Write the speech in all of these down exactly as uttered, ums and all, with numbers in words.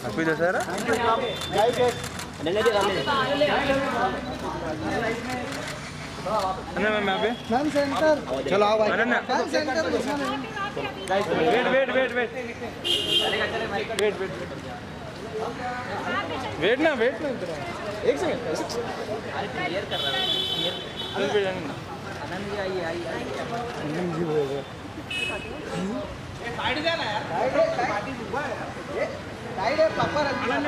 Happy Dussehra. Ma'am यहाँ पे ma'am centre. चलो आओ भाई। Ma'am centre. Wait wait wait wait wait wait wait ना वेट ना इधर एक सेकंड। अरे क्लियर कर रहा हूं। आनंद जी आइए आइए आनंद जी बोल रहे साइड जाना यार। साइड है पार्टी सुबह है। साइड है पापा रख।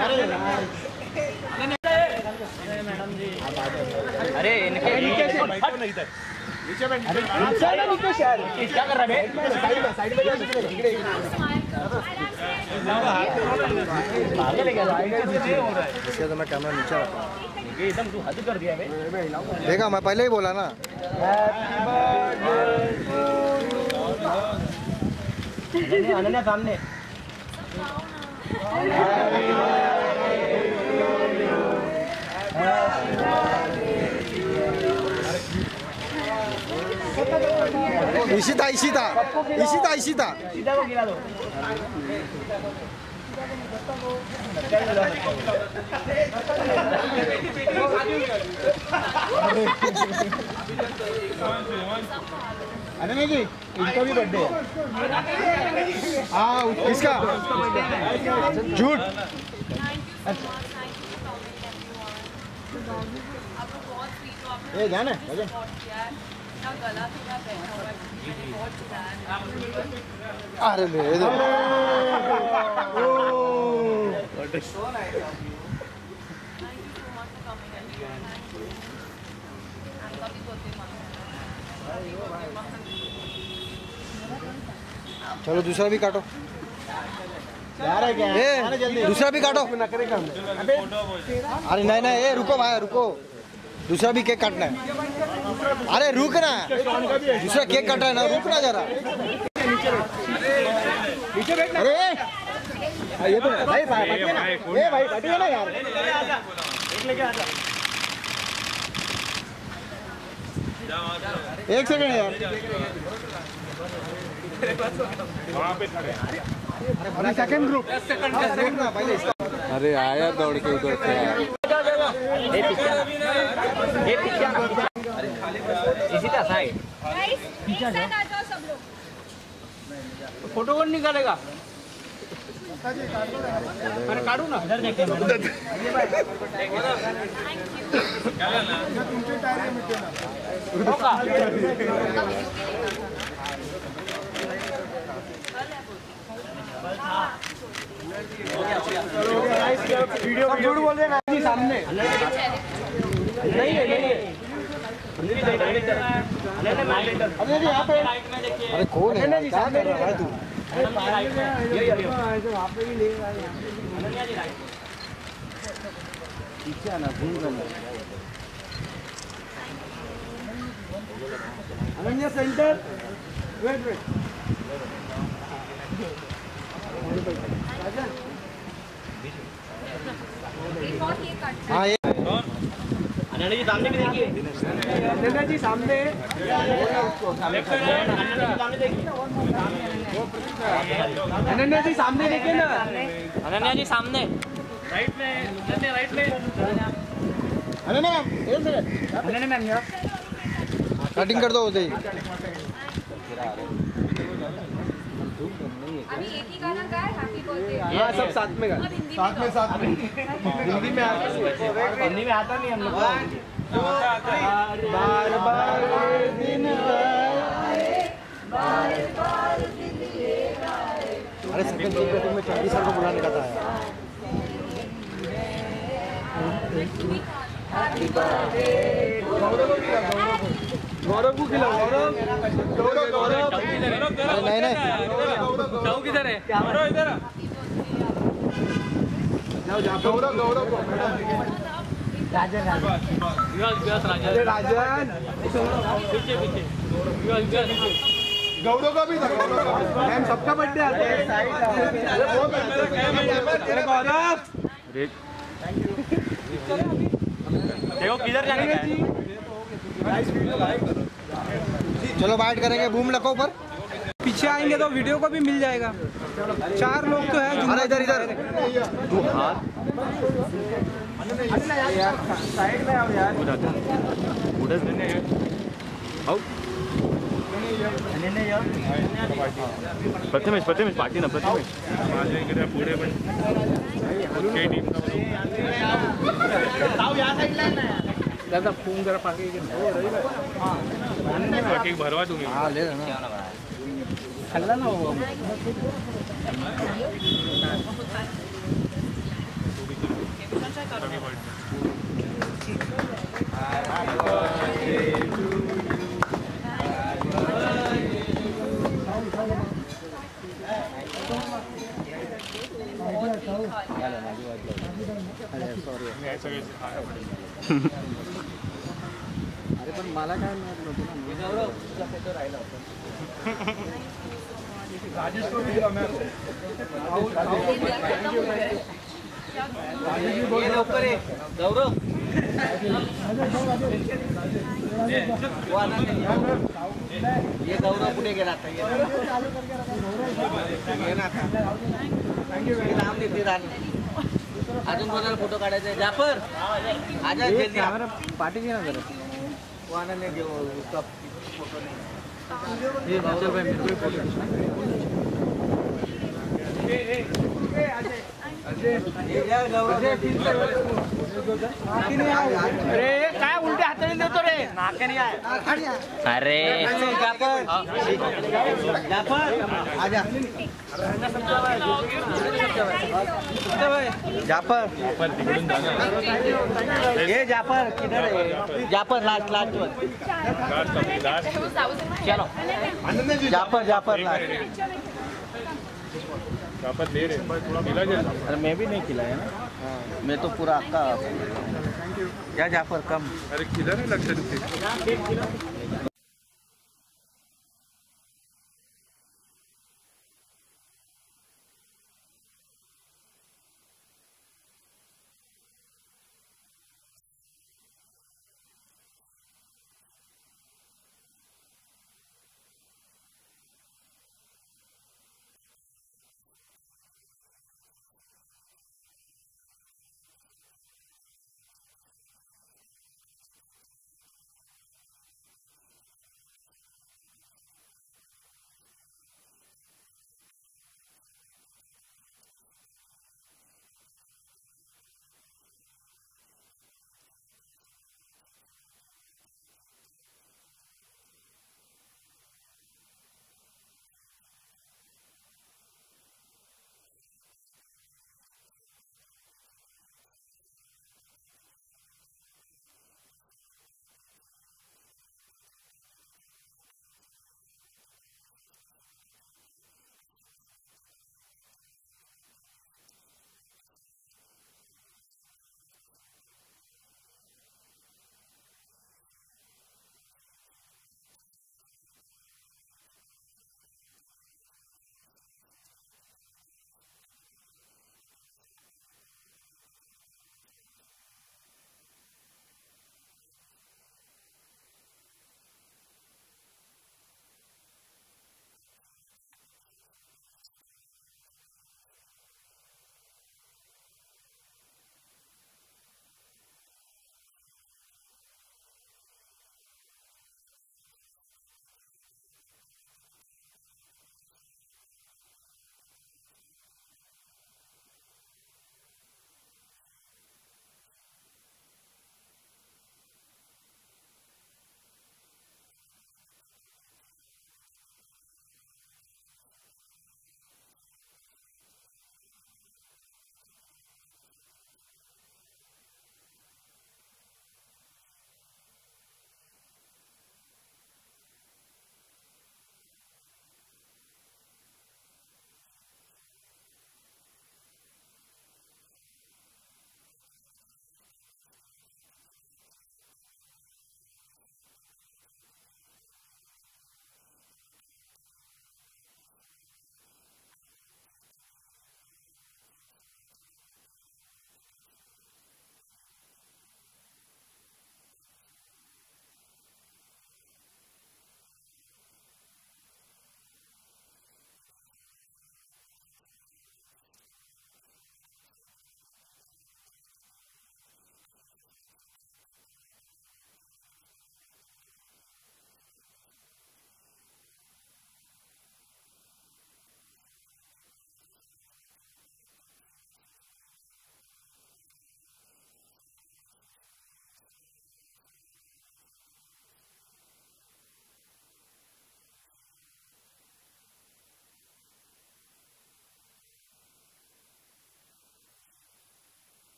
अरे मैडम जी अरे इनके नीचे बैठो ना इधर नीचे बैठ नीचे यार क्या कर रहा है साइड में साइड में जा इधर पागल है क्या हो रहा है इसका तो मैं कैमरा नीचे रखा ये एकदम तू हद कर दिया बे। देखा मैं पहले ही बोला ना। अनन्या सामने इशिता इशिता इशिता इशिता सीधा को गिरा दो। अनन्या जी इनका भी बर्थडे है। हाँ किसका झूठ। ये ध्यान है अरे ले दो। चलो दूसरा भी काटो यार है क्या ए, जल्दी दूसरा भी काटो। अरे नहीं नहीं ए रुको भाई रुको दूसरा भी केक काटना है। अरे रुक ना दूसरा केक काटना है ना रुक ना जरा। अरे ये तो भाई भाई ए भाई काटिए ना यार एक सेकंड यार वहाँ पे खड़े सेकंड ग्रुप अरे आया दौड़ के उधर से इसी का साइड पीछे आ जाओ सब लोग। फोटो कौन निकालेगा? अरे काटू ना इधर देखते वीडियो झूठ बोल रहे हैं सामने। नहीं है नहीं है यहाँ पे अरे कौन है क्या कर रहा है तू। वहाँ पे भी ले पीछे आना घूम करना। अनन्या सेंटर। वेट वेट हाँ ये अनन्या जी सामने भी देखिए। अनन्या जी सामने। अनन्या जी सामने देखिए ना। अनन्या जी सामने राइट में अनन्या राइट में अनन्या एक सेकंड अनन्या मैम यार कटिंग कर दो उसे ही। अभी एक ही गाना गाए हैप्पी बर्थडे। हाँ सब साथ में गा। साथ में साथ में हिंदी में आता हिंदी में आता नहीं हम लोग बार बार दिन अरे सेकंड कटिंग में चालीस साल को बुलाने का था। गौरव को खिलाओ। गौरव गौरव नहीं नहीं जाओ किधर है कैमरा इधर गौरव गौरव को राजन विकास विकास राजन अरे राजन पीछे पीछे विकास विकास गौरव का भी था। मैम सबका बर्थडे आता है। गौरव देखो किधर जाने का है। चलो बाइट करेंगे बूम लको पर। पीछे आएंगे तो वीडियो को भी मिल जाएगा। चार लोग तो है। अरे इधर इधर तू हाथ साइड में आओ यार। पुढेच हो प्रथमेश प्रथमेश पाठी ना प्रथमेश माझ्या इकडे पुढे पण काही टीम दादा फोन जरा पाके बाकी भरवा तुम्ही हाँ ले ना खाल्ला ना हो। अरे पण मला काय मिळत नव्हतं ना। फोटो राहिला गौरव ये गौरव कुठे गेला आता ये ना नाम देते अजून कोणाला फोटो काढायचा आहे? जाफर आजा जल्दी पार्टी घे ना जरा वो आनंद ने जो उसका फोटो नहीं ये चल भाई मेरे को फोटो अरे काय उलट्या हाताने देतो रे नाकाने अरे जाफर जाफर आजा जाफर ये जाफर किधर है? जाफर लास्ट लास्ट चलो जाफर जाफर लास्ट वापस दे रहे थोड़ा मिला जाए। अरे मैं भी नहीं खिलाया ना। मैं तो पूरा आपका या जाफर कम। अरे किधर है लक्ष्य